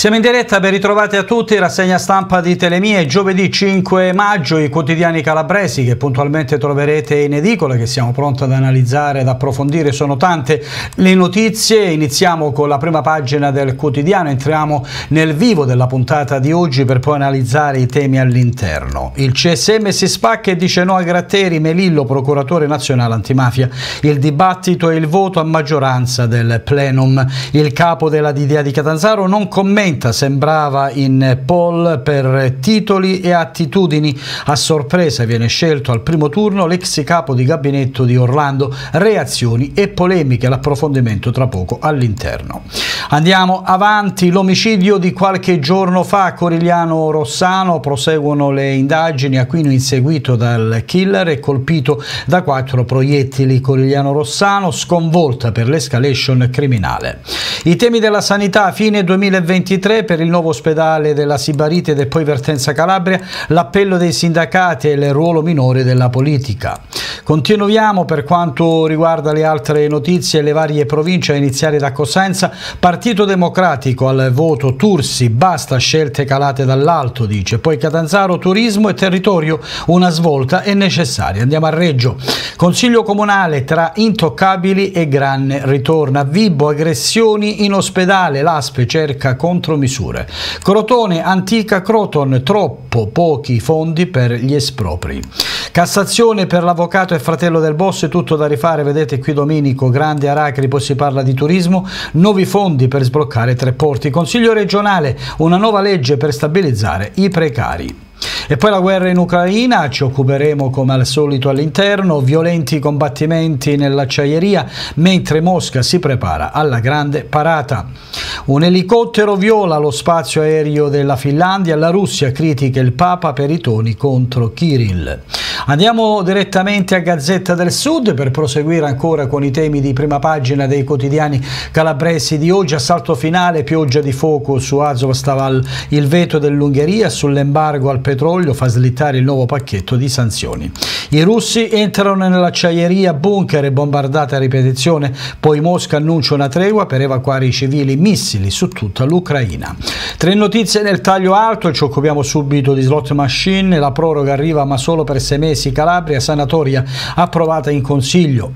Siamo in diretta, ben ritrovati a tutti, rassegna stampa di Telemie, giovedì 5 maggio, i quotidiani calabresi che puntualmente troverete in edicola, che siamo pronti ad analizzare, ad approfondire, sono tante le notizie. Iniziamo con la prima pagina del quotidiano, entriamo nel vivo della puntata di oggi per poi analizzare i temi all'interno. Il CSM si spacca e dice no a Gratteri, Melillo, procuratore nazionale antimafia, il dibattito e il voto a maggioranza del plenum. Il capo della DDA di Catanzaro non commenta, sembrava in poll per titoli e attitudini. A sorpresa viene scelto al primo turno l'ex capo di gabinetto di Orlando, reazioni e polemiche, l'approfondimento tra poco all'interno. Andiamo avanti, l'omicidio di qualche giorno fa a Corigliano Rossano, proseguono le indagini. Aquino inseguito dal killer e colpito da 4 proiettili. Corigliano Rossano sconvolta per l'escalation criminale. I temi della sanità, fine 2023 per il nuovo ospedale della Sibarite e poi Vertenza Calabria, l'appello dei sindacati e il ruolo minore della politica. Continuiamo per quanto riguarda le altre notizie, le varie province, a iniziare da Cosenza. Partito Democratico al voto, Tursi, basta scelte calate dall'alto, dice. Poi Catanzaro, turismo e territorio, una svolta è necessaria. Andiamo a Reggio. Consiglio comunale tra intoccabili e Granne ritorna. Vibo, aggressioni in ospedale, l'Aspe cerca contromisure. Crotone, antica Croton, troppo pochi fondi per gli espropri. Cassazione per l'avvocato e fratello del boss, tutto da rifare, vedete qui Domenico, grande Aracri, poi si parla di turismo, nuovi fondi per sbloccare 3 porti. Consiglio regionale, una nuova legge per stabilizzare i precari. E poi la guerra in Ucraina, ci occuperemo come al solito all'interno, violenti combattimenti nell'acciaieria mentre Mosca si prepara alla grande parata. Un elicottero viola lo spazio aereo della Finlandia, la Russia critica il Papa per i toni contro Kirill. Andiamo direttamente a Gazzetta del Sud per proseguire ancora con i temi di prima pagina dei quotidiani calabresi di oggi. Assalto finale, pioggia di fuoco su Azovstal, il veto dell'Ungheria sull'embargo al petrolio fa slittare il nuovo pacchetto di sanzioni. I russi entrano nell'acciaieria, bunker e bombardate a ripetizione, poi Mosca annuncia una tregua per evacuare i civili, missili su tutta l'Ucraina. 3 notizie nel taglio alto, ci occupiamo subito di slot machine, la proroga arriva ma solo per 6 mesi, Calabria, sanatoria approvata in Consiglio.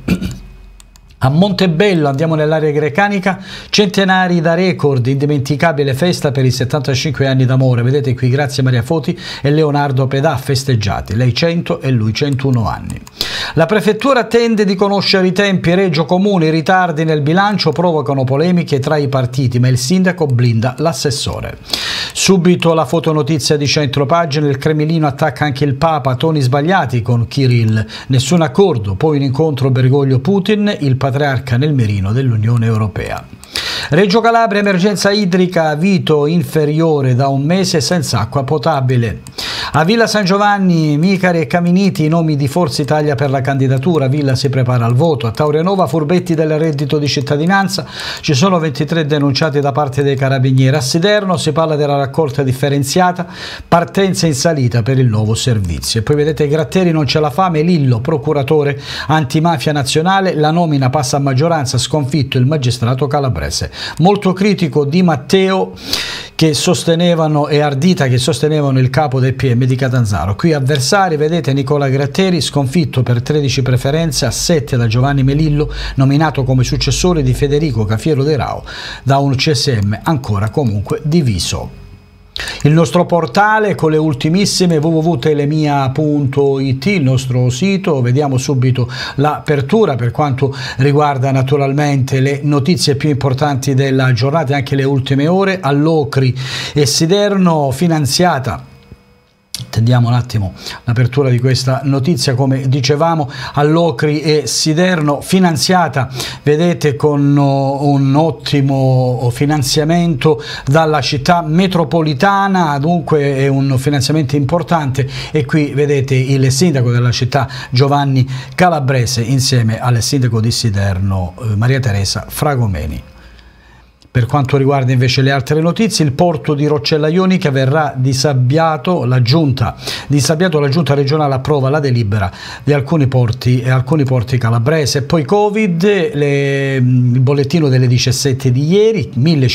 A Montebello, andiamo nell'area grecanica, centenari da record, indimenticabile festa per i 75 anni d'amore, vedete qui Grazia Maria Foti e Leonardo Pedà festeggiati, lei 100 e lui 101 anni. La prefettura tende di conoscere i tempi, Reggio Comune, i ritardi nel bilancio provocano polemiche tra i partiti, ma il sindaco blinda l'assessore. Subito la fotonotizia di centropagina, il Cremlino attacca anche il Papa, toni sbagliati con Kirill, nessun accordo, poi un incontro Bergoglio-Putin, il patriarca nel mirino dell'Unione Europea. Reggio Calabria, emergenza idrica, Vito inferiore da 1 mese senza acqua potabile. A Villa San Giovanni, Micari e Caminiti, i nomi di Forza Italia per la candidatura, Villa si prepara al voto. A Taurianova, furbetti del reddito di cittadinanza, ci sono 23 denunciati da parte dei carabinieri. A Siderno si parla della raccolta differenziata, partenza in salita per il nuovo servizio. E poi vedete Gratteri non ce la fa, Melillo, procuratore antimafia nazionale, la nomina passa a maggioranza, sconfitto il magistrato calabrese. Molto critico Di Matteo che sostenevano e Ardita che sostenevano il capo del PM di Catanzaro. Qui avversari, vedete Nicola Gratteri sconfitto per 13 preferenze a 7 da Giovanni Melillo, nominato come successore di Federico Cafiero De Rao da un CSM ancora comunque diviso. Il nostro portale con le ultimissime, www.telemia.it, il nostro sito, vediamo subito l'apertura per quanto riguarda naturalmente le notizie più importanti della giornata e anche le ultime ore. All'Ocri e Siderno finanziata. Attendiamo un attimo l'apertura di questa notizia, come dicevamo, all'Ocri e Siderno finanziata, vedete, con un ottimo finanziamento dalla città metropolitana, dunque è un finanziamento importante e qui vedete il sindaco della città Giovanni Calabrese insieme al sindaco di Siderno Maria Teresa Fragomeni. Per quanto riguarda invece le altre notizie, il porto di Roccella Ionica verrà disabbiato, la giunta regionale approva la delibera di alcuni porti calabresi. E poi Covid, il bollettino delle 17 di ieri,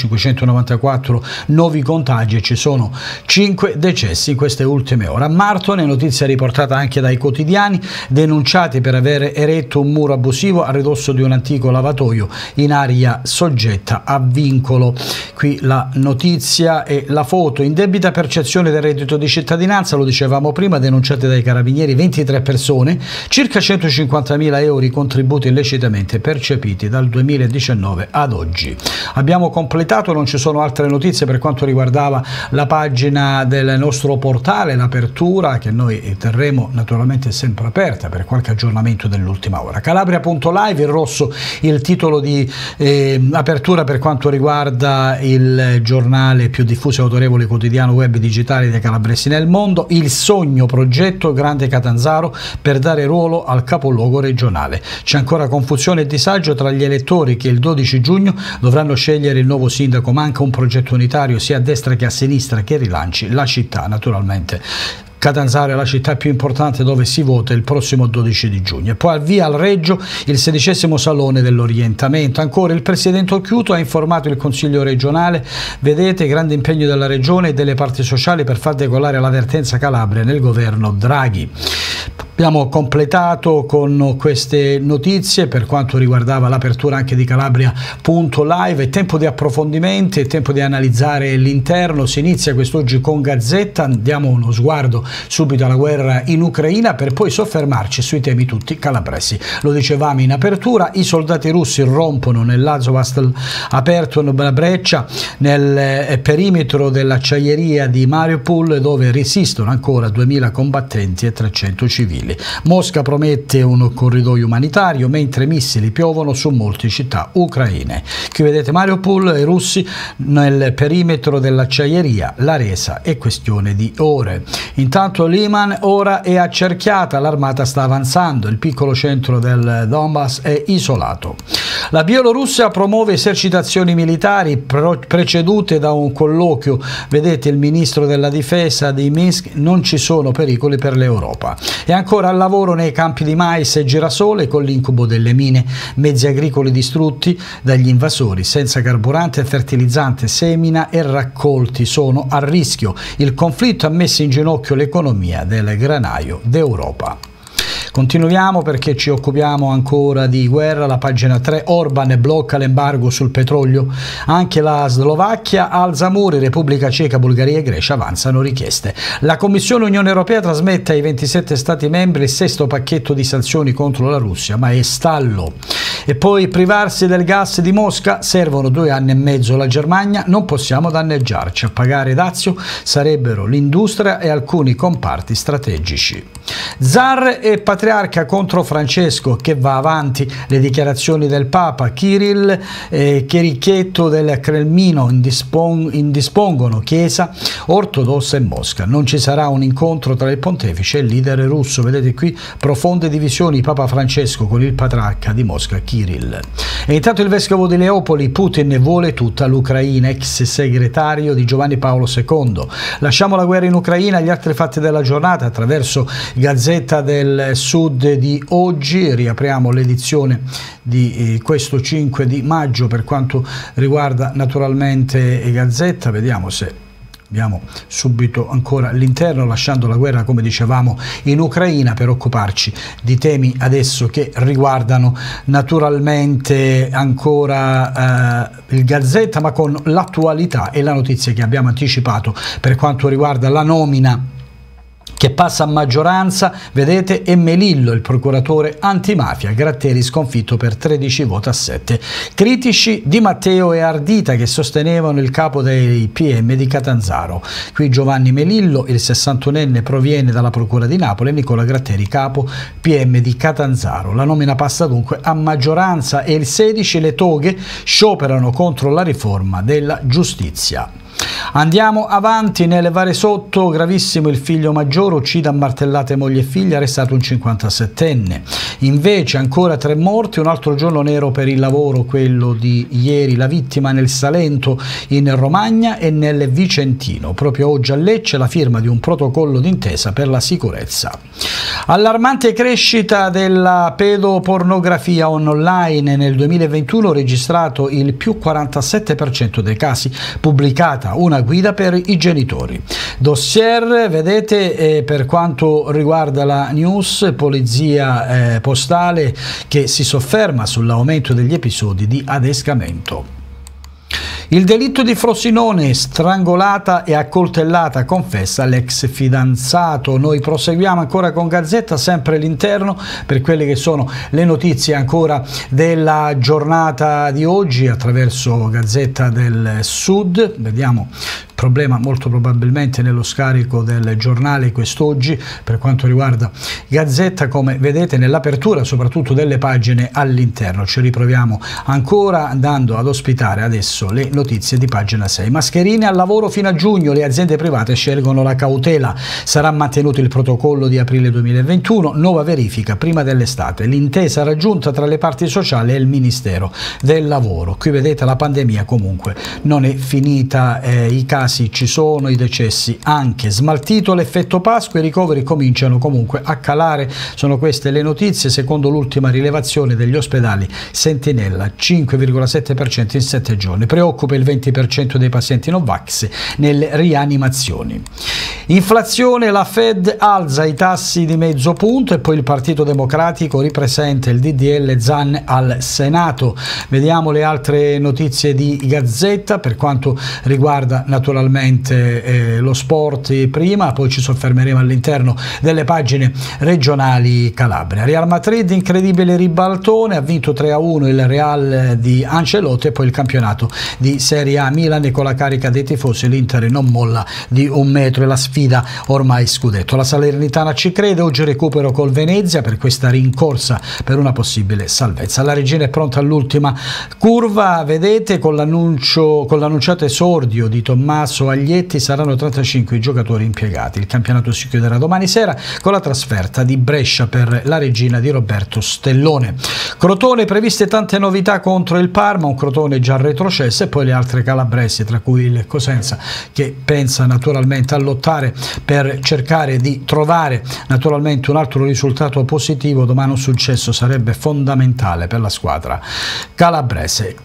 1594 nuovi contagi e ci sono 5 decessi in queste ultime ore. A Martone, notizia riportata anche dai quotidiani, denunciati per aver eretto un muro abusivo a ridosso di un antico lavatoio in area soggetta a vincolo. Qui la notizia e la foto. Indebita percezione del reddito di cittadinanza, lo dicevamo prima, denunciate dai carabinieri 23 persone, circa 150.000 euro i contributi illecitamente percepiti dal 2019 ad oggi. Abbiamo completato, non ci sono altre notizie per quanto riguardava la pagina del nostro portale, l'apertura che noi terremo naturalmente sempre aperta per qualche aggiornamento dell'ultima ora. Calabria.live, in rosso il titolo di apertura per quanto riguarda il giornale più diffuso e autorevole quotidiano web digitale dei calabresi nel mondo, il sogno progetto Grande Catanzaro per dare ruolo al capoluogo regionale. C'è ancora confusione e disagio tra gli elettori che il 12 giugno dovranno scegliere il nuovo sindaco, manca un progetto unitario sia a destra che a sinistra che rilanci la città naturalmente. Catanzaro è la città più importante dove si vota il prossimo 12 di giugno. E poi al via al Reggio il 16° Salone dell'Orientamento. Ancora il Presidente Occhiuto ha informato il Consiglio regionale, vedete, grande impegno della Regione e delle parti sociali per far decollare la vertenza Calabria nel governo Draghi. Abbiamo completato con queste notizie per quanto riguardava l'apertura anche di Calabria.live. È tempo di approfondimenti, è tempo di analizzare l'interno. Si inizia quest'oggi con Gazzetta, diamo uno sguardo subito alla guerra in Ucraina per poi soffermarci sui temi tutti calabresi. Lo dicevamo in apertura, i soldati russi rompono nell'Azovstal aperto una breccia nel perimetro dell'acciaieria di Mariupol dove resistono ancora 2000 combattenti e 300 civili. Mosca promette un corridoio umanitario mentre missili piovono su molte città ucraine. Qui vedete Mariupol e i russi nel perimetro dell'acciaieria, la resa è questione di ore. Intanto Liman ora è accerchiata, l'armata sta avanzando, il piccolo centro del Donbass è isolato. La Bielorussia promuove esercitazioni militari precedute da un colloquio, vedete il ministro della difesa di Minsk, non ci sono pericoli per l'Europa. E ancora al lavoro nei campi di mais e girasole con l'incubo delle mine, mezzi agricoli distrutti dagli invasori, senza carburante e fertilizzante, semina e raccolti sono a rischio. Il conflitto ha messo in ginocchio l'economia del granaio d'Europa. Continuiamo perché ci occupiamo ancora di guerra, la pagina 3, Orban blocca l'embargo sul petrolio, anche la Slovacchia alza muri, Repubblica Ceca, Bulgaria e Grecia avanzano richieste. La Commissione Unione Europea trasmette ai 27 Stati membri il 6° pacchetto di sanzioni contro la Russia, ma è stallo. E poi privarsi del gas di Mosca, servono 2 anni e mezzo alla Germania, non possiamo danneggiarci, a pagare dazio sarebbero l'industria e alcuni comparti strategici. Zar e patriarca contro Francesco che va avanti, le dichiarazioni del Papa, Kirill Chierichetto del Cremlino indispongono Chiesa ortodossa e Mosca, non ci sarà un incontro tra il pontefice e il leader russo, vedete qui profonde divisioni Papa Francesco con il patriarca di Mosca Kirill. E intanto il vescovo di Leopoli, Putin vuole tutta l'Ucraina, ex segretario di Giovanni Paolo II. Lasciamo la guerra in Ucraina, gli altri fatti della giornata attraverso Gazzetta del Sud di oggi. Riapriamo l'edizione di questo 5 di maggio per quanto riguarda naturalmente Gazzetta, vediamo se abbiamo subito ancora l'interno, lasciando la guerra come dicevamo in Ucraina per occuparci di temi adesso che riguardano naturalmente ancora il Gazzetta, ma con l'attualità e la notizia che abbiamo anticipato per quanto riguarda la nomina che passa a maggioranza, vedete, e Melillo, il procuratore antimafia, Gratteri sconfitto per 13 voti a 7. Critici Di Matteo e Ardita che sostenevano il capo dei PM di Catanzaro. Qui Giovanni Melillo, il 61enne, proviene dalla procura di Napoli, e Nicola Gratteri, capo PM di Catanzaro. La nomina passa dunque a maggioranza e il 16 le toghe scioperano contro la riforma della giustizia. Andiamo avanti nelle varie sotto. Gravissimo, il figlio maggiore uccide a martellate moglie e figlia, arrestato un 57enne. Invece ancora 3 morti, un altro giorno nero per il lavoro, quello di ieri, la vittima nel Salento, in Romagna e nel Vicentino. Proprio oggi a Lecce la firma di un protocollo d'intesa per la sicurezza. Allarmante crescita della pedopornografia online nel 2021, registrato il più 47% dei casi, pubblicata una guida per i genitori. Dossier, vedete, per quanto riguarda la news, polizia postale che si sofferma sull'aumento degli episodi di adescamento. Il delitto di Frosinone, strangolata e accoltellata, confessa l'ex fidanzato. Noi proseguiamo ancora con Gazzetta, sempre all'interno, per quelle che sono le notizie ancora della giornata di oggi attraverso Gazzetta del Sud. Vediamo problema molto probabilmente nello scarico del giornale quest'oggi per quanto riguarda Gazzetta, come vedete nell'apertura soprattutto delle pagine all'interno. Ci riproviamo ancora andando ad ospitare adesso le notizie di pagina 6. Mascherine al lavoro fino a giugno, le aziende private scelgono la cautela, sarà mantenuto il protocollo di aprile 2021, nuova verifica prima dell'estate, l'intesa raggiunta tra le parti sociali e il Ministero del Lavoro. Qui vedete la pandemia comunque non è finita, i casi ci sono, i decessi anche. Smaltito l'effetto Pasqua, i ricoveri cominciano comunque a calare, sono queste le notizie secondo l'ultima rilevazione degli ospedali Sentinella, 5,7% in 7 giorni, preoccupa il 20% dei pazienti Novax nelle rianimazioni. Inflazione, la Fed alza i tassi di mezzo punto e poi il Partito Democratico ripresenta il DDL Zan al Senato. Vediamo le altre notizie di Gazzetta per quanto riguarda naturalmente lo sport prima, poi ci soffermeremo all'interno delle pagine regionali Calabria. Real Madrid, incredibile ribaltone, ha vinto 3-1 il Real di Ancelotti e poi il campionato di Serie A. Milan con la carica dei tifosi, l'Inter non molla di 1 metro e la sfida ormai scudetto. La Salernitana ci crede, oggi recupero col Venezia per questa rincorsa per una possibile salvezza. La Regina è pronta all'ultima curva, vedete, con l'annunciato esordio di Tommaso Aglietti saranno 35 i giocatori impiegati. Il campionato si chiuderà domani sera con la trasferta di Brescia per la Regina di Roberto Stellone. Crotone, previste tante novità contro il Parma, un Crotone già retrocesso e poi le altre calabresi, tra cui il Cosenza che pensa naturalmente a lottare per cercare di trovare naturalmente un altro risultato positivo. Domani un successo sarebbe fondamentale per la squadra calabrese.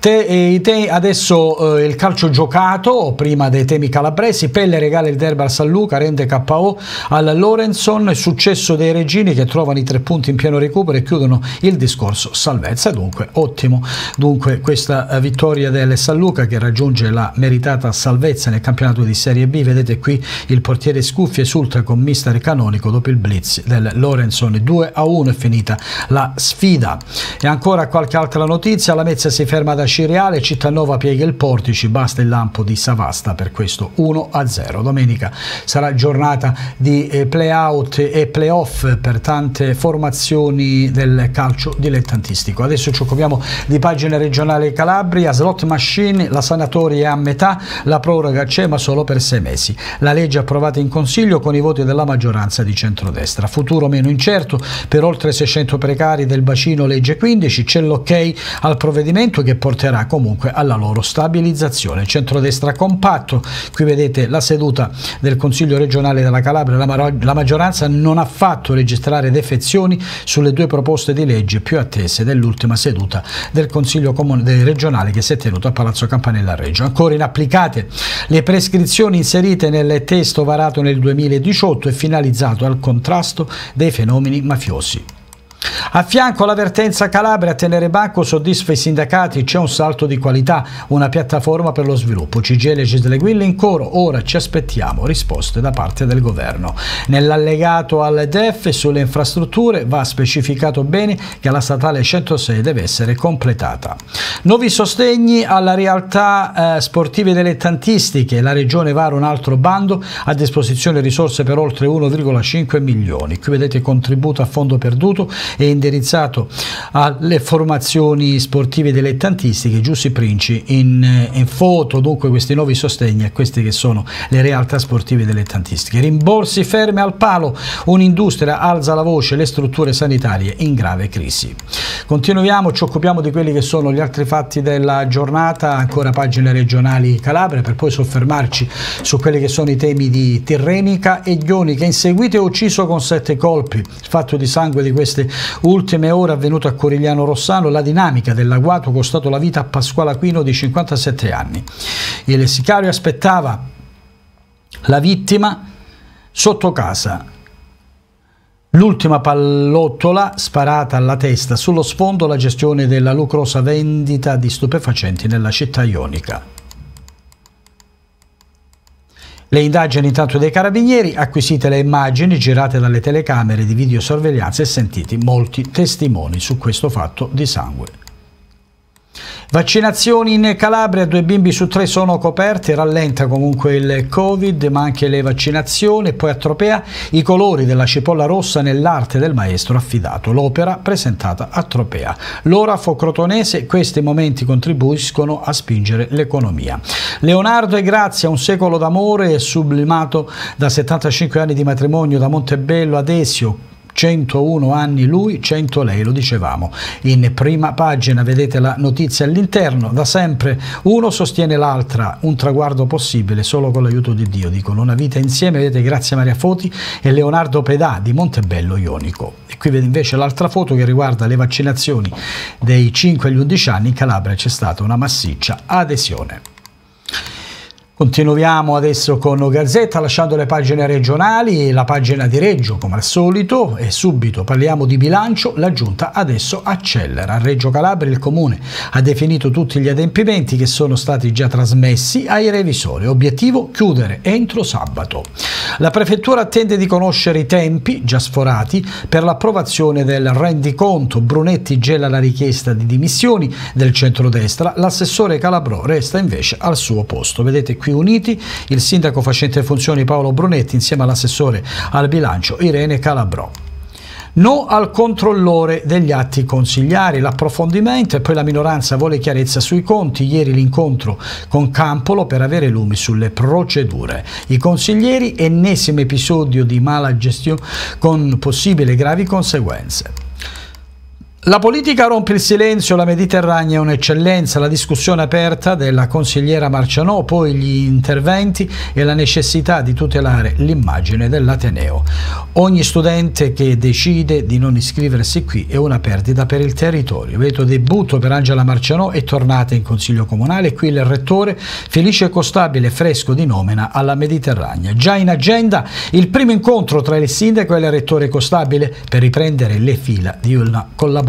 Adesso il calcio giocato, prima dei temi calabresi. Pelle regala il derby al San Luca, rende KO al Lorenson, successo dei Regini che trovano i 3 punti in pieno recupero e chiudono il discorso salvezza. Dunque ottimo questa vittoria del San Luca che raggiunge la meritata salvezza nel campionato di Serie B. Vedete qui il portiere Scuffi esulta con mister canonico dopo il blitz del Lorenson. 2-1 è finita la sfida. E ancora qualche altra notizia, la Mezza si ferma da Cireale, Cittanova piega il Portici, basta il lampo di Savasta per questo 1-0. Domenica sarà giornata di play-out e play-off per tante formazioni del calcio dilettantistico. Adesso ci occupiamo di pagine regionali Calabria. Slot machine, la sanatoria è a metà, la proroga c'è ma solo per 6 mesi. La legge approvata in Consiglio con i voti della maggioranza di centrodestra. Futuro meno incerto per oltre 600 precari del bacino legge 15, c'è l'ok al provvedimento che porterà comunque alla loro stabilizzazione. Centrodestra compatto, qui vedete la seduta del Consiglio regionale della Calabria, la maggioranza non ha fatto registrare defezioni sulle 2 proposte di legge più attese dell'ultima seduta del Consiglio regionale che si è tenuto a Palazzo Campanella a Reggio. Ancora inapplicate le prescrizioni inserite nel testo varato nel 2018 e finalizzato al contrasto dei fenomeni mafiosi. A fianco l'avvertenza Calabria, tenere banco soddisfa i sindacati, c'è un salto di qualità, una piattaforma per lo sviluppo. CGIL e Gisleguille in coro, ora ci aspettiamo risposte da parte del governo. Nell'allegato al DEF sulle infrastrutture va specificato bene che la statale 106 deve essere completata. Nuovi sostegni alla realtà sportive dilettantistiche, la regione vara un altro bando, a disposizione risorse per oltre 1,5 milioni. Qui vedete contributo a fondo perduto e indirizzato alle formazioni sportive dilettantistiche. Giussi Princi in foto dunque questi nuovi sostegni a queste che sono le realtà sportive dilettantistiche. Rimborsi fermi al palo, un'industria alza la voce, le strutture sanitarie in grave crisi. Continuiamo, ci occupiamo di quelli che sono gli altri fatti della giornata, ancora pagine regionali Calabria, per poi soffermarci su quelli che sono i temi di Tirrenica e Ionica. Inseguito e ucciso con 7 colpi, il fatto di sangue di queste ultime ore avvenuto a Corigliano Rossano, la dinamica dell'agguato costato la vita a Pasquale Aquino di 57 anni. Il sicario aspettava la vittima sotto casa. L'ultima pallottola sparata alla testa, sullo sfondo la gestione della lucrosa vendita di stupefacenti nella città ionica. Le indagini intanto dei carabinieri, acquisite le immagini girate dalle telecamere di videosorveglianza e sentiti molti testimoni su questo fatto di sangue. Vaccinazioni in Calabria, 2 bimbi su 3 sono coperti, rallenta comunque il Covid, ma anche le vaccinazioni. E poi a Tropea i colori della cipolla rossa nell'arte del maestro affidato, l'opera presentata a Tropea. L'orafo crotonese, questi momenti contribuiscono a spingere l'economia. Leonardo e Grazia, un secolo d'amore sublimato da 75 anni di matrimonio da Montebello ad Esio. 101 anni lui, 100 lei, lo dicevamo in prima pagina, vedete la notizia all'interno. Da sempre uno sostiene l'altra, un traguardo possibile solo con l'aiuto di Dio, dicono, una vita insieme, vedete Grazia Maria Foti e Leonardo Pedà di Montebello Ionico. E qui vede invece l'altra foto che riguarda le vaccinazioni dei 5 agli 11 anni, in Calabria c'è stata una massiccia adesione. Continuiamo adesso con Gazzetta, lasciando le pagine regionali, la pagina di Reggio come al solito, e subito parliamo di bilancio. La Giunta adesso accelera. A Reggio Calabria il Comune ha definito tutti gli adempimenti che sono stati già trasmessi ai revisori. Obiettivo: chiudere entro sabato. La Prefettura attende di conoscere i tempi, già sforati, per l'approvazione del rendiconto. Brunetti gela la richiesta di dimissioni del centrodestra, l'assessore Calabrò resta invece al suo posto. Vedete qui uniti il sindaco facente funzioni Paolo Brunetti insieme all'assessore al bilancio Irene Calabrò. No al controllore degli atti consigliari, l'approfondimento, e poi la minoranza vuole chiarezza sui conti. Ieri l'incontro con Campolo per avere lumi sulle procedure. I consiglieri, ennesimo episodio di mala gestione con possibili gravi conseguenze. La politica rompe il silenzio, la Mediterranea è un'eccellenza, la discussione aperta della consigliera Marcianò, poi gli interventi e la necessità di tutelare l'immagine dell'Ateneo. Ogni studente che decide di non iscriversi qui è una perdita per il territorio. Vedo debutto per Angela Marcianò, è tornata in Consiglio Comunale, qui il rettore Felice Costabile, fresco di nomina alla Mediterranea. Già in agenda il primo incontro tra il sindaco e il rettore Costabile per riprendere le fila di una collaborazione.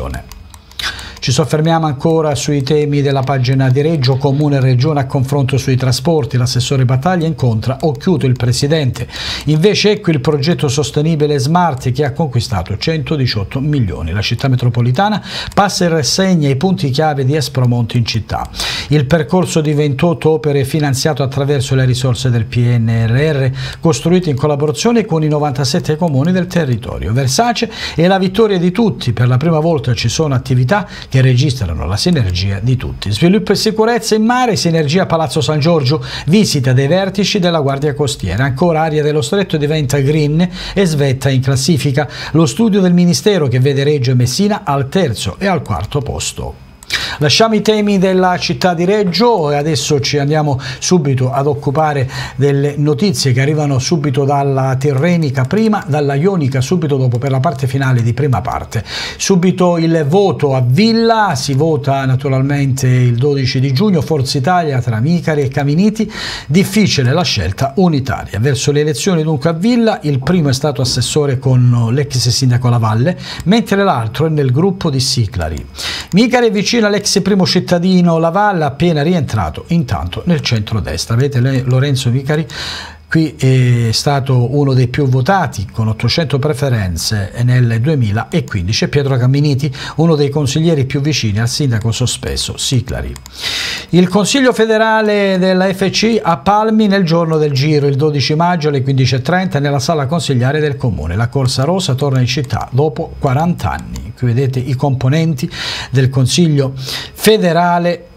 Ci soffermiamo ancora sui temi della pagina di Reggio, Comune e Regione a confronto sui trasporti. L'assessore Battaglia incontra Occhiuto, il presidente. Invece ecco il progetto sostenibile Smart che ha conquistato 118 milioni. La città metropolitana passa in rassegna i punti chiave di Aspromonte in città. Il percorso di 28 opere finanziato attraverso le risorse del PNRR, costruite in collaborazione con i 97 comuni del territorio. Versace è la vittoria di tutti. Per la prima volta ci sono attività che registrano la sinergia di tutti. Sviluppo e sicurezza in mare, sinergia Palazzo San Giorgio, visita dei vertici della Guardia Costiera. Ancora Aria dello Stretto diventa green e svetta in classifica. Lo studio del Ministero che vede Reggio e Messina al 3° e al 4° posto. Lasciamo i temi della città di Reggio e adesso ci andiamo subito ad occupare delle notizie che arrivano subito dalla Tirrenica prima, dalla Ionica subito dopo, per la parte finale di prima parte. Subito il voto a Villa, si vota naturalmente il 12 di giugno, Forza Italia tra Micari e Caminiti, difficile la scelta unitaria. Verso le elezioni dunque a Villa, il primo è stato assessore con l'ex sindaco Lavalle, mentre l'altro è nel gruppo di Siclari. Micari è vicino all'ex primo cittadino Lavalle, appena rientrato intanto nel centrodestra. Vedete Lorenzo Micari qui è stato uno dei più votati con 800 preferenze nel 2015, Pietro Camminiti, uno dei consiglieri più vicini al sindaco sospeso Siclari. Il Consiglio federale della FC a Palmi nel giorno del Giro, il 12 maggio alle 15:30 nella sala consigliare del comune. La Corsa Rosa torna in città dopo 40 anni. Qui vedete i componenti del Consiglio federale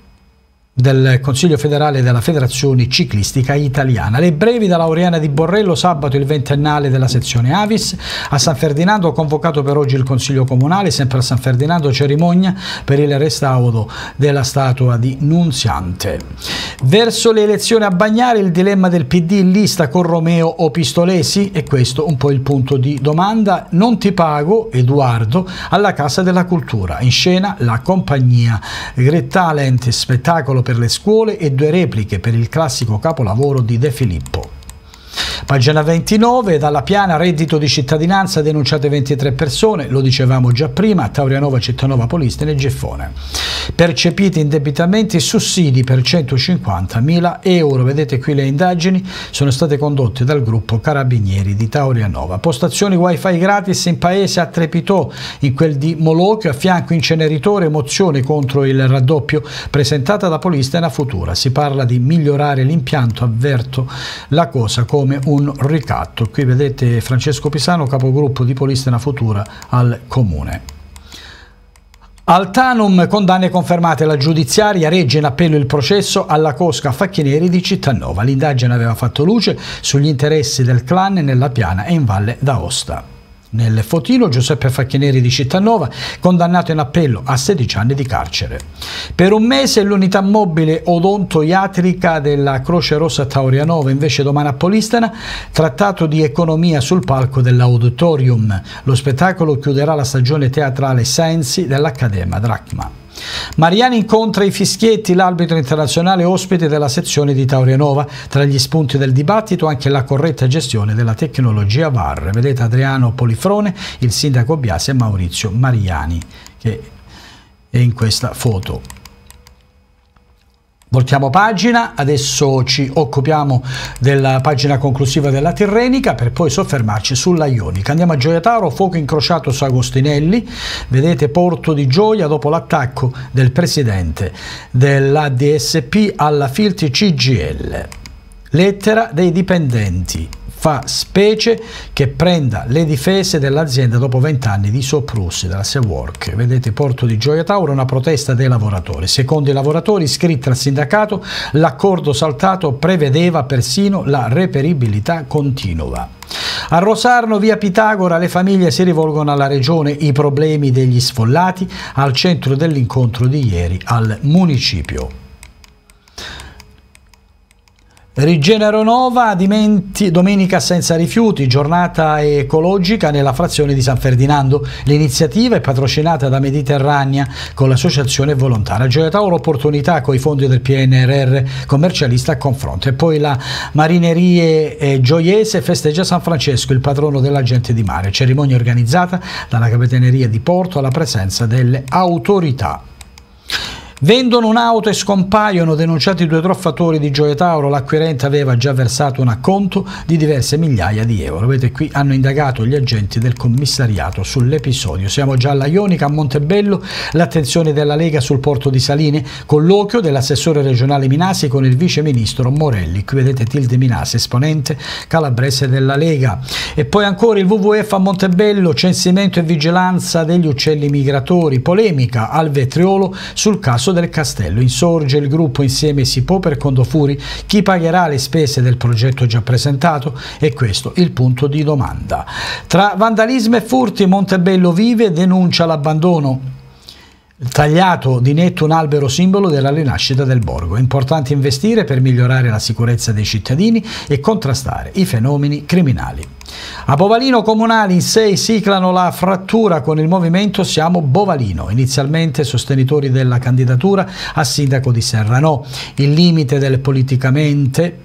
della Federazione Ciclistica Italiana. Le brevi da Laureana di Borrello, sabato il ventennale della sezione Avis. A San Ferdinando convocato per oggi il Consiglio Comunale, sempre a San Ferdinando cerimonia per il restauro della statua di Nunziante. Verso le elezioni a Bagnare, il dilemma del PD in lista con Romeo o Pistolesi, e questo un po' il punto di domanda. Non ti pago, Edoardo, alla Casa della Cultura. In scena la compagnia Great Talent, spettacolo per le scuole e 2 repliche per il classico capolavoro di De Filippo. Pagina 29, dalla Piana, reddito di cittadinanza, denunciate 23 persone, lo dicevamo già prima, Taurianova, Cittanova, Polistena e Geffone. Percepiti indebitamenti e sussidi per 150.000 euro. Vedete qui le indagini sono state condotte dal gruppo Carabinieri di Taurianova. Postazioni wifi gratis in paese a Trepitò, in quel di Molochio, a fianco inceneritore, mozione contro il raddoppio presentata da Polistena Futura. Si parla di migliorare l'impianto, avverto la cosa come un ricatto. Qui vedete Francesco Pisano, capogruppo di Polistena Futura al comune. Altanum, condanne confermate, la giudiziaria regge in appello il processo alla cosca Facchineri di Cittanova. L'indagine aveva fatto luce sugli interessi del clan nella Piana e in Valle d'Aosta. Nel Fotino, Giuseppe Facchineri di Cittanova, condannato in appello a 16 anni di carcere. Per un mese l'unità mobile odontoiatrica della Croce Rossa Taurianova, invece domani a Polistena, trattato di economia sul palco dell'Auditorium. Lo spettacolo chiuderà la stagione teatrale Sensi dell'Accademia Drachma. Mariani incontra i Fischietti, l'arbitro internazionale ospite della sezione di Taurianova. Tra gli spunti del dibattito anche la corretta gestione della tecnologia VAR. Vedete Adriano Polifrone, il sindaco Biasi e Maurizio Mariani, che è in questa foto. Voltiamo pagina, adesso ci occupiamo della pagina conclusiva della Tirrenica per poi soffermarci sulla Ionica. Andiamo a Gioia Tauro, fuoco incrociato su Agostinelli, vedete Porto di Gioia dopo l'attacco del presidente dell'ADSP alla Filti CGL. Lettera dei dipendenti. Fa specie che prenda le difese dell'azienda dopo 20 anni di soprusi della Seawork. Vedete Porto di Gioia Tauro, una protesta dei lavoratori. Secondo i lavoratori iscritti al sindacato, l'accordo saltato prevedeva persino la reperibilità continua. A Rosarno, via Pitagora, le famiglie si rivolgono alla regione, i problemi degli sfollati al centro dell'incontro di ieri al municipio. Rigenero Nova, domenica senza rifiuti, giornata ecologica nella frazione di San Ferdinando. L'iniziativa è patrocinata da Mediterranea con l'associazione volontaria. Gioia Tauro, opportunità con i fondi del PNRR, commercialista a confronto. E poi la Marinerie Gioiese festeggia San Francesco, il patrono della gente di mare. Cerimonia organizzata dalla Capitaneria di Porto alla presenza delle autorità. Vendono un'auto e scompaiono, denunciati 2 truffatori di Gioia Tauro. L'acquirente aveva già versato un acconto di diverse migliaia di euro. Vedete qui hanno indagato gli agenti del commissariato sull'episodio. Siamo già alla Ionica, a Montebello, l'attenzione della Lega sul porto di Saline, colloquio dell'assessore regionale Minasi con il vice ministro Morelli. Qui vedete Tilde Minasi, esponente calabrese della Lega. E poi ancora il WWF a Montebello, censimento e vigilanza degli uccelli migratori, polemica al Vetriolo sul caso del Castello. Insorge il gruppo Insieme si può per Condofuri, chi pagherà le spese del progetto già presentato? E questo il punto di domanda. Tra vandalismo e furti, Montebello vive, denuncia l'abbandono tagliato di netto un albero simbolo della rinascita del borgo. È importante investire per migliorare la sicurezza dei cittadini e contrastare i fenomeni criminali. A Bovalino comunali in 6 ciclano la frattura con il movimento Siamo Bovalino, inizialmente sostenitori della candidatura a sindaco di Serranò. Il limite del politicamente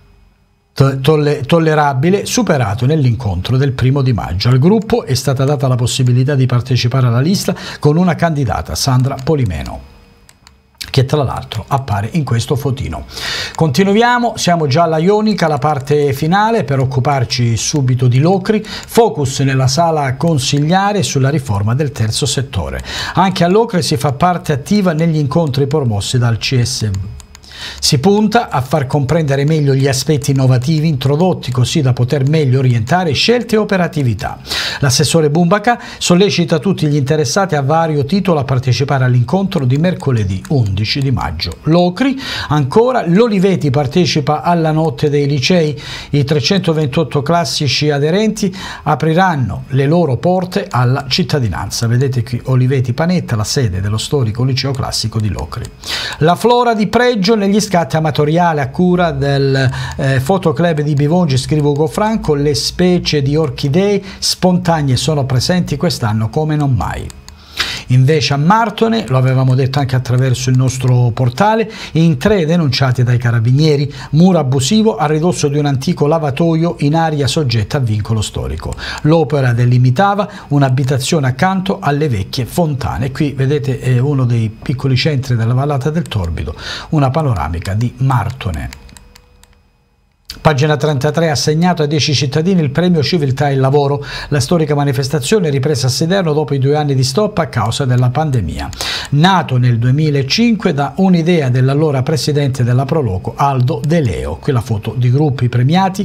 tollerabile superato nell'incontro del 1° maggio. Al gruppo è stata data la possibilità di partecipare alla lista con una candidata, Sandra Polimeno, che che tra l'altro appare in questo fotino. Continuiamo, siamo già alla Ionica, la parte finale, per occuparci subito di Locri. Focus nella sala consigliare sulla riforma del terzo settore. Anche a Locri si fa parte attiva negli incontri promossi dal CSV. Si punta a far comprendere meglio gli aspetti innovativi introdotti, così da poter meglio orientare scelte e operatività. L'assessore Bumbaca sollecita tutti gli interessati a vario titolo a partecipare all'incontro di mercoledì 11 di maggio. Locri, ancora, l'Oliveti partecipa alla notte dei licei. I 328 classici aderenti apriranno le loro porte alla cittadinanza. Vedete qui Oliveti Panetta, la sede dello storico liceo classico di Locri. La flora di pregio negli scatti amatoriali a cura del fotoclub di Bivongi, scrive Ugo Franco. Le specie di orchidee spontanee sono presenti quest'anno come non mai. Invece a Martone, lo avevamo detto anche attraverso il nostro portale, in 3 denunciati dai carabinieri, muro abusivo a ridosso di un antico lavatoio in area soggetta a vincolo storico. L'opera delimitava un'abitazione accanto alle vecchie fontane. Qui vedete uno dei piccoli centri della vallata del Torbido, una panoramica di Martone. Pagina 33, assegnato a 10 cittadini il premio Civiltà e Lavoro. La storica manifestazione è ripresa a Siderno dopo i 2 anni di stop a causa della pandemia. Nato nel 2005 da un'idea dell'allora presidente della Proloco, Aldo De Leo. Qui la foto di gruppi premiati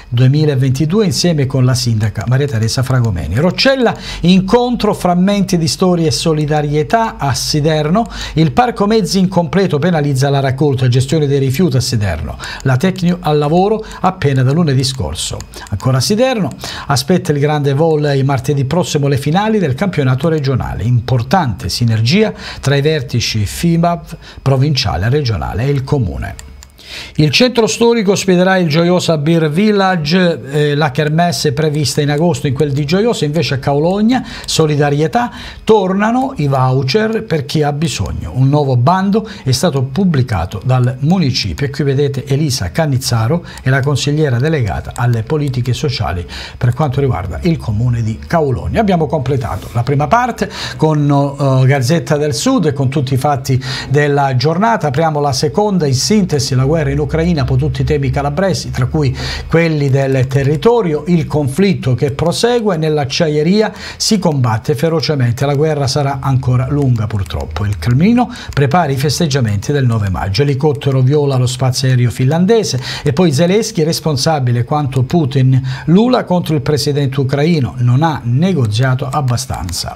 2022 insieme con la sindaca Maria Teresa Fragomeni. Roccella, incontro, frammenti di storia e solidarietà a Siderno. Il parco mezzi incompleto penalizza la raccolta e gestione dei rifiuti a Siderno. La Tecnio al lavoro appena da lunedì scorso. Ancora a Siderno, aspetta il grande volley martedì prossimo le finali del campionato regionale. Importante sinergia tra i vertici FIMAV, provinciale, regionale e il comune. Il centro storico ospiterà il Gioiosa Beer Village, la kermesse è prevista in agosto in quel di Gioiosa. Invece a Caologna, solidarietà, tornano i voucher per chi ha bisogno. Un nuovo bando è stato pubblicato dal municipio e qui vedete Elisa Cannizzaro, è la consigliera delegata alle politiche sociali per quanto riguarda il comune di Caologna. Abbiamo completato la prima parte con Gazzetta del Sud e con tutti i fatti della giornata. Apriamo la seconda, in sintesi la guerra in Ucraina, poi tutti i temi calabresi, tra cui quelli del territorio, il conflitto che prosegue, nell'acciaieria si combatte ferocemente, la guerra sarà ancora lunga purtroppo. Il Cremlino prepara i festeggiamenti del 9 maggio, elicottero viola lo spazio aereo finlandese e poi Zelensky responsabile quanto Putin, Lula contro il presidente ucraino, non ha negoziato abbastanza.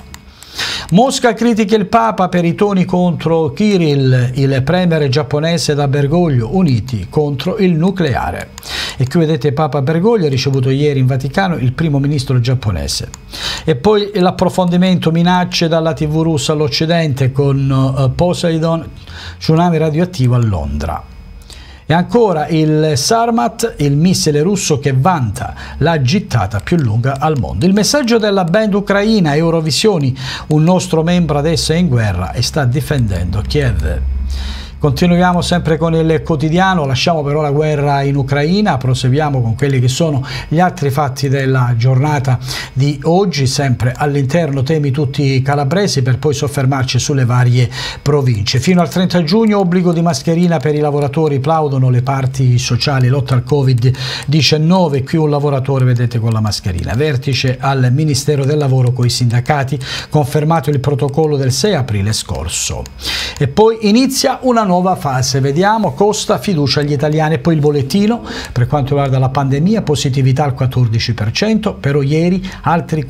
Mosca critica il Papa per i toni contro Kirill, il premier giapponese da Bergoglio, uniti contro il nucleare. E qui vedete Papa Bergoglio ha ricevuto ieri in Vaticano il primo ministro giapponese. E poi l'approfondimento, minacce dalla TV russa all'Occidente con Poseidon, tsunami radioattivo a Londra. E ancora il Sarmat, il missile russo che vanta la gittata più lunga al mondo. Il messaggio della band ucraina Eurovisioni, un nostro membro adesso è in guerra e sta difendendo Kiev. Continuiamo sempre con il quotidiano, lasciamo però la guerra in Ucraina, proseguiamo con quelli che sono gli altri fatti della giornata di oggi, sempre all'interno temi tutti calabresi, per poi soffermarci sulle varie province. Fino al 30 giugno obbligo di mascherina per i lavoratori, plaudono le parti sociali, lotta al Covid-19, qui un lavoratore vedete con la mascherina. Vertice al Ministero del Lavoro con i sindacati, confermato il protocollo del 6 aprile scorso. E poi inizia una nuova fase, vediamo, costa fiducia agli italiani. E poi il bollettino per quanto riguarda la pandemia, positività al 14%, però ieri altri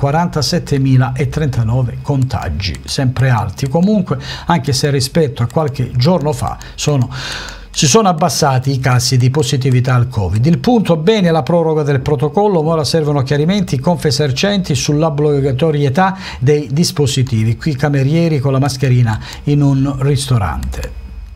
47.039 contagi, sempre alti comunque, anche se rispetto a qualche giorno fa si sono abbassati i casi di positività al Covid. Il punto bene la proroga del protocollo, ma ora servono chiarimenti Confesercenti sull'obbligatorietà dei dispositivi. Qui camerieri con la mascherina in un ristorante.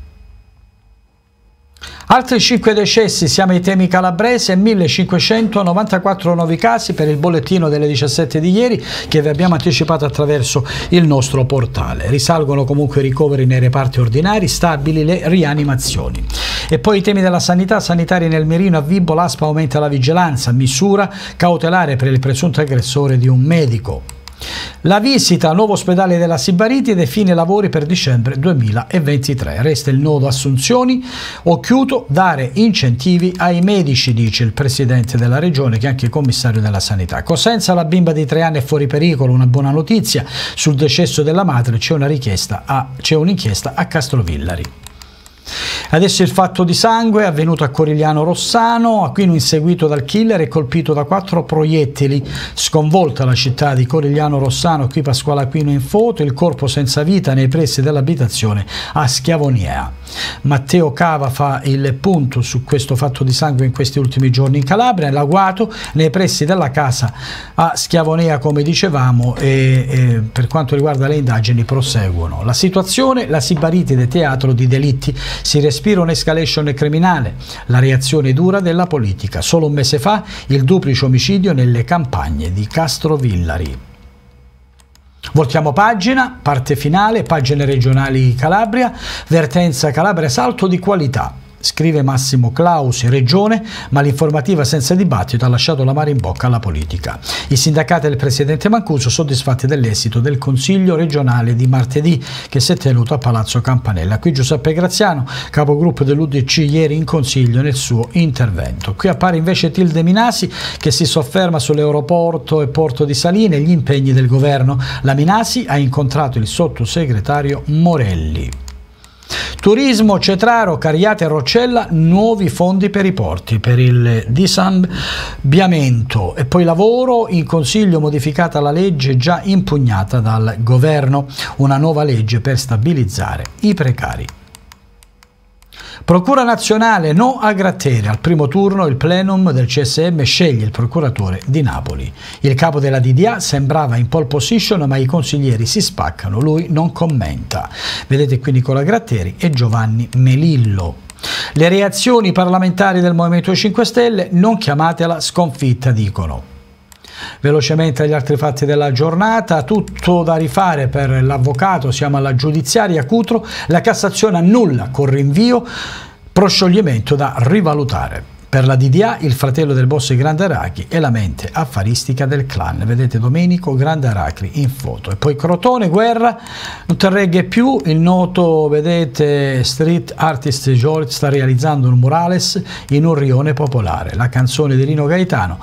Altri 5 decessi, siamo ai temi calabresi e 1594 nuovi casi per il bollettino delle 17 di ieri che vi abbiamo anticipato attraverso il nostro portale. Risalgono comunque i ricoveri nei reparti ordinari, stabili le rianimazioni. E poi i temi della sanità, sanitari nel mirino a Vibo, l'ASPA aumenta la vigilanza, misura cautelare per il presunto aggressore di un medico. La visita al nuovo ospedale della Sibaritide, fine lavori per dicembre 2023. Resta il nodo assunzioni, occhiuto, dare incentivi ai medici, dice il presidente della regione che è anche commissario della sanità. Cosenza, la bimba di 3 anni è fuori pericolo, una buona notizia. Sul decesso della madre c'è un'inchiesta a Castrovillari. Adesso il fatto di sangue avvenuto a Corigliano Rossano, Aquino inseguito dal killer e colpito da 4 proiettili, sconvolta la città di Corigliano Rossano, qui Pasquale Aquino in foto, il corpo senza vita nei pressi dell'abitazione a Schiavoniea. Matteo Cava fa il punto su questo fatto di sangue in questi ultimi giorni in Calabria, nell'agguato nei pressi della casa a Schiavoniea, come dicevamo, e per quanto riguarda le indagini proseguono. La situazione, la Sibaritide teatro di delitti, si respira un'escalation criminale, la reazione dura della politica. Solo un mese fa il duplice omicidio nelle campagne di Castrovillari. Voltiamo pagina, parte finale, pagine regionali Calabria, vertenza Calabria, salto di qualità. Scrive Massimo Clausi, regione, ma l'informativa senza dibattito ha lasciato l'amaro in bocca alla politica. I sindacati del presidente Mancuso soddisfatti dell'esito del Consiglio regionale di martedì che si è tenuto a Palazzo Campanella. Qui Giuseppe Graziano, capogruppo dell'UDC, ieri in Consiglio nel suo intervento. Qui appare invece Tilde Minasi che si sofferma sull'aeroporto e Porto di Saline e gli impegni del governo. La Minasi ha incontrato il sottosegretario Morelli. Turismo, Cetraro, Cariate e Roccella, nuovi fondi per i porti, per il disabbiamento. E poi lavoro, in Consiglio modificata la legge già impugnata dal governo, una nuova legge per stabilizzare i precari. Procura nazionale, no a Gratteri. Al primo turno il plenum del CSM sceglie il procuratore di Napoli. Il capo della DDA sembrava in pole position, ma i consiglieri si spaccano, lui non commenta. Vedete qui Nicola Gratteri e Giovanni Melillo. Le reazioni parlamentari del Movimento 5 Stelle, non chiamatela sconfitta, dicono. Velocemente agli altri fatti della giornata, tutto da rifare per l'avvocato, siamo alla giudiziaria Cutro, la Cassazione annulla con rinvio, proscioglimento da rivalutare. Per la DDA il fratello del boss Grande Aracri e la mente affaristica del clan, vedete Domenico Grande Aracri in foto. E poi Crotone, guerra, non terregge più, il noto, vedete, street artist George sta realizzando un murales in un rione popolare, la canzone di Rino Gaetano,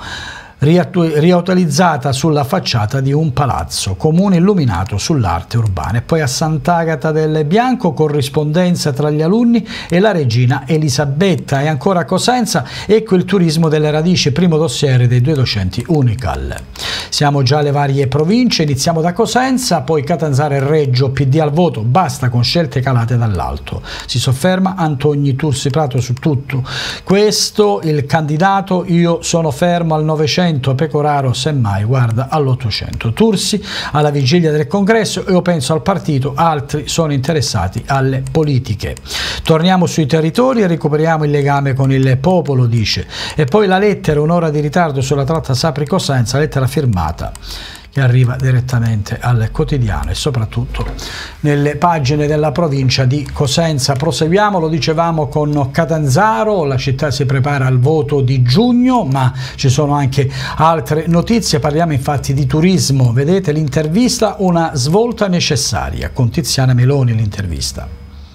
riutilizzata sulla facciata di un palazzo, comune illuminato sull'arte urbana. E poi a Sant'Agata del Bianco, corrispondenza tra gli alunni e la regina Elisabetta. E ancora a Cosenza, ecco il turismo delle radici, primo dossier dei 2 docenti Unical. Siamo già alle varie province, iniziamo da Cosenza, poi Catanzaro e Reggio, PD al voto, basta con scelte calate dall'alto. Si sofferma Antoni Tursi Prato su tutto questo, il candidato, io sono fermo al 900, Pecoraro semmai guarda all'800. Tursi alla vigilia del congresso, io penso al partito, altri sono interessati alle politiche. Torniamo sui territori e recuperiamo il legame con il popolo, dice. E poi la lettera, un'ora di ritardo sulla tratta Sapri-Cosenza, lettera firmata che arriva direttamente al quotidiano e soprattutto nelle pagine della provincia di Cosenza. Proseguiamo, lo dicevamo, con Catanzaro, la città si prepara al voto di giugno, ma ci sono anche altre notizie, parliamo infatti di turismo, vedete l'intervista, una svolta necessaria, con Tiziana Meloni l'intervista.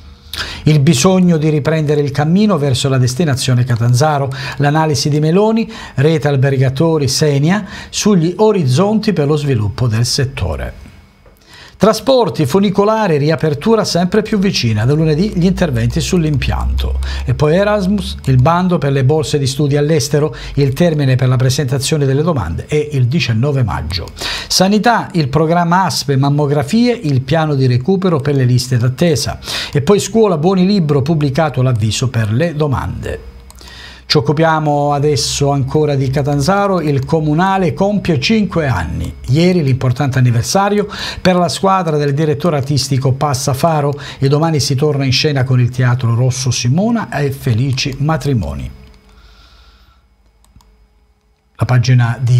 Il bisogno di riprendere il cammino verso la destinazione Catanzaro, l'analisi di Meloni, rete albergatori Senia, sugli orizzonti per lo sviluppo del settore. Trasporti, funicolari, riapertura sempre più vicina, da lunedì gli interventi sull'impianto. E poi Erasmus, il bando per le borse di studio all'estero, il termine per la presentazione delle domande è il 19 maggio. Sanità, il programma ASPE, mammografie, il piano di recupero per le liste d'attesa. E poi scuola, buoni libro, pubblicato l'avviso per le domande. Ci occupiamo adesso ancora di Catanzaro, il comunale compie 5 anni. Ieri l'importante anniversario per la squadra del direttore artistico Passafaro e domani si torna in scena con il Teatro Rosso Simona e Felici Matrimoni. La pagina di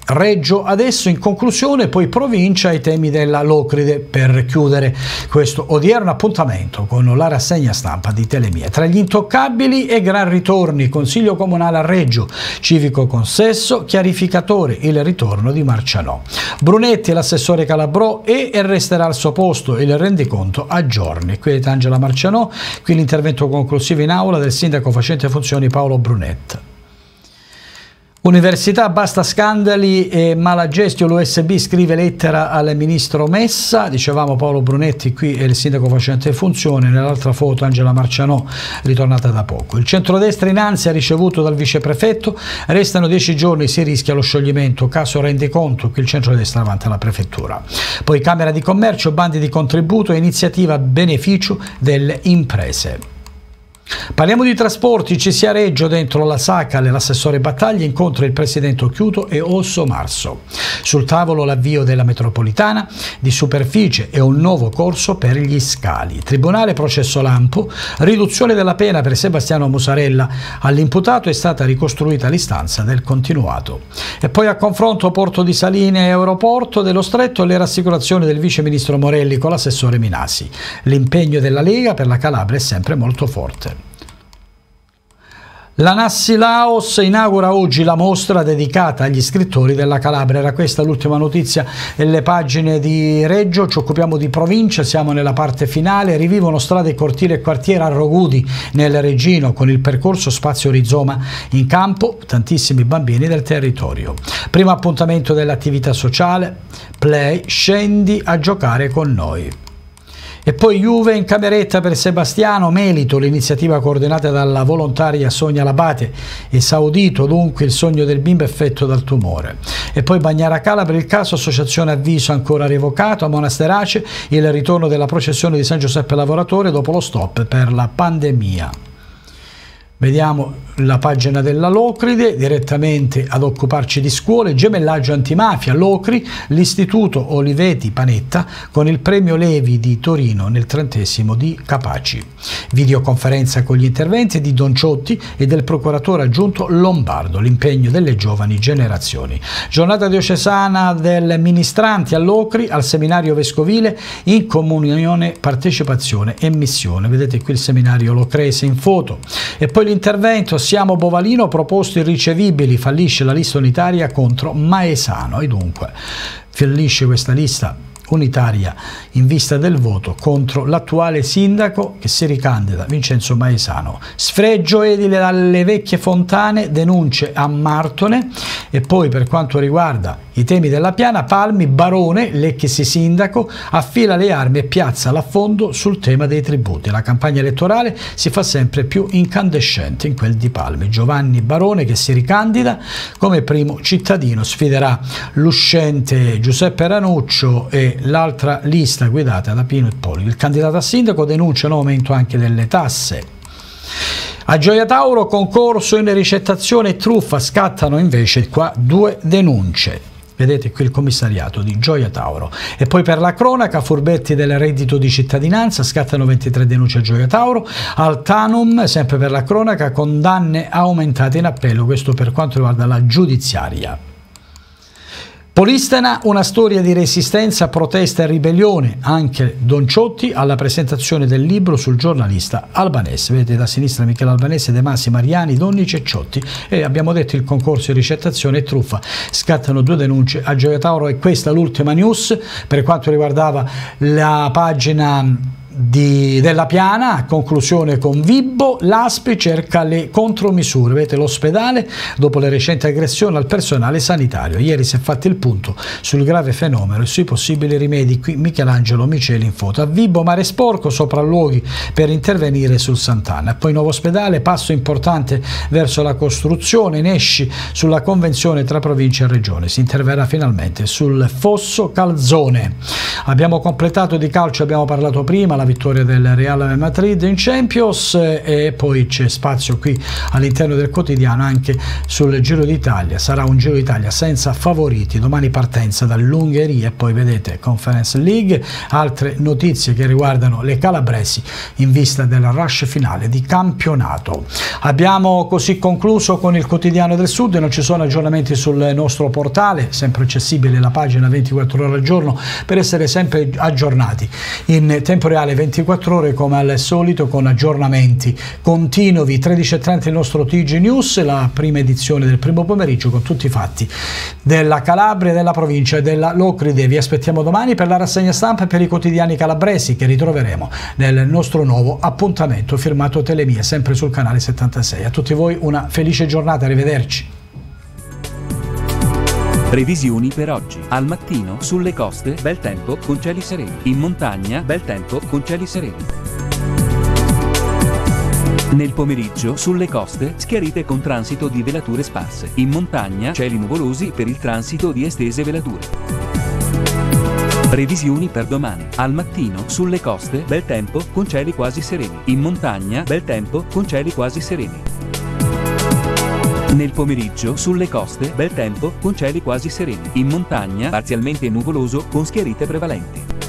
Reggio adesso, in conclusione, poi provincia, i temi della Locride per chiudere questo odierno appuntamento con la rassegna stampa di Telemie. Tra gli intoccabili e gran ritorni, Consiglio Comunale a Reggio, civico consesso, chiarificatore, il ritorno di Marcianò. Brunetti, l'assessore Calabrò, e resterà al suo posto, il rendiconto a giorni. Qui è Angela Marcianò, qui l'intervento conclusivo in aula del sindaco facente funzioni Paolo Brunetti. Università, basta scandali e mala gestione, l'USB scrive lettera al ministro Messa, dicevamo Paolo Brunetti, qui è il sindaco facente funzione, nell'altra foto Angela Marcianò, ritornata da poco. Il centrodestra in ansia ricevuto dal viceprefetto, restano 10 giorni, si rischia lo scioglimento, caso rendiconto, qui il centrodestra davanti alla prefettura. Poi Camera di Commercio, bandi di contributo e iniziativa a beneficio delle imprese. Parliamo di trasporti, ci sia Reggio, dentro la Sacal, l'assessore Battaglia incontra il presidente Occhiuto e Osso Marso. Sul tavolo l'avvio della metropolitana di superficie e un nuovo corso per gli scali. Tribunale processo lampo, riduzione della pena per Sebastiano Musarella. All'imputato è stata ricostruita l'istanza del continuato. E poi a confronto Porto di Saline e Aeroporto dello Stretto, le rassicurazioni del vice ministro Morelli con l'assessore Minasi. L'impegno della Lega per la Calabria è sempre molto forte. La Nassi Laos inaugura oggi la mostra dedicata agli scrittori della Calabria. Era questa l'ultima notizia nelle pagine di Reggio. Ci occupiamo di provincia, siamo nella parte finale. Rivivono strade, cortili e quartiere a Rogudi nel Reggino con il percorso Spazio Rizoma in campo, tantissimi bambini del territorio. Primo appuntamento dell'attività sociale, Play, scendi a giocare con noi. E poi Juve in cameretta per Sebastiano Melito, l'iniziativa coordinata dalla volontaria Sonia Labate, esaudito dunque il sogno del bimbo effetto dal tumore. E poi Bagnara Cala per il caso associazione avviso ancora revocato, a Monasterace il ritorno della processione di San Giuseppe Lavoratore dopo lo stop per la pandemia. Vediamo la pagina della Locride, direttamente ad occuparci di scuole, gemellaggio antimafia, Locri, l'istituto Oliveti Panetta con il premio Levi di Torino nel 30° di Capaci. Videoconferenza con gli interventi di Don Ciotti e del procuratore aggiunto Lombardo, l'impegno delle giovani generazioni. Giornata diocesana del ministranti a Locri, al seminario vescovile in comunione, partecipazione e missione. Vedete qui il seminario locrese in foto. E poi l'intervento Siamo Bovalino, proposto irricevibili, fallisce la lista unitaria contro Maesano e dunque fallisce questa lista unitaria in vista del voto contro l'attuale sindaco che si ricandida, Vincenzo Maesano. Sfregio edile dalle vecchie fontane, denunce a Martone. E poi per quanto riguarda i temi della piana, Palmi, Barone, l'ex sindaco, affila le armi e piazza l'affondo sul tema dei tributi. La campagna elettorale si fa sempre più incandescente in quel di Palmi. Giovanni Barone che si ricandida come primo cittadino, sfiderà l'uscente Giuseppe Ranuccio e l'altra lista guidata da Pino Ippolito. Il candidato a sindaco denuncia un aumento anche delle tasse. A Gioia Tauro concorso in ricettazione e truffa, scattano invece qua 2 denunce. Vedete qui il commissariato di Gioia Tauro. E poi per la cronaca, furbetti del reddito di cittadinanza, scattano 23 denunce a Gioia Tauro. Al Tanum, sempre per la cronaca, condanne aumentate in appello, questo per quanto riguarda la giudiziaria. Polistena, una storia di resistenza, protesta e ribellione, anche Don Ciotti alla presentazione del libro sul giornalista albanese. Vedete da sinistra Michele Albanese, De Masi, Mariani, Donnici e Ciotti. E abbiamo detto il concorso di ricettazione e truffa, scattano 2 denunce a Gioia Tauro. E questa l'ultima news per quanto riguardava la pagina della piana. A conclusione con Vibbo, l'ASPI cerca le contromisure. Vedete l'ospedale dopo le recenti aggressioni al personale sanitario. Ieri si è fatto il punto sul grave fenomeno e sui possibili rimedi. Qui Michelangelo Miceli in foto. A Vibbo mare sporco, sopralluoghi per intervenire sul Sant'Anna. Poi nuovo ospedale, passo importante verso la costruzione. Nesci sulla convenzione tra provincia e regione. Si interverrà finalmente sul fosso Calzone. Abbiamo completato di calcio, abbiamo parlato prima, la vittoria del Real Madrid in Champions, e poi c'è spazio qui all'interno del quotidiano anche sul Giro d'Italia. Sarà un Giro d'Italia senza favoriti, domani partenza dall'Ungheria e poi vedete Conference League, altre notizie che riguardano le calabresi in vista del rush finale di campionato. Abbiamo così concluso con il quotidiano del Sud, non ci sono aggiornamenti sul nostro portale, sempre accessibile la pagina 24 ore al giorno per essere sempre aggiornati in tempo reale 24 ore come al solito, con aggiornamenti continui. 13:30 il nostro TG News, la prima edizione del primo pomeriggio con tutti i fatti della Calabria, della provincia e della Locride. Vi aspettiamo domani per la rassegna stampa e per i quotidiani calabresi che ritroveremo nel nostro nuovo appuntamento firmato Telemie, sempre sul canale 76. A tutti voi una felice giornata, arrivederci. Previsioni per oggi. Al mattino sulle coste bel tempo con cieli sereni, in montagna bel tempo con cieli sereni. Nel pomeriggio sulle coste schiarite con transito di velature sparse, in montagna cieli nuvolosi per il transito di estese velature. Previsioni per domani. Al mattino sulle coste bel tempo con cieli quasi sereni, in montagna bel tempo con cieli quasi sereni. Nel pomeriggio sulle coste bel tempo con cieli quasi sereni, in montagna parzialmente nuvoloso con schiarite prevalenti.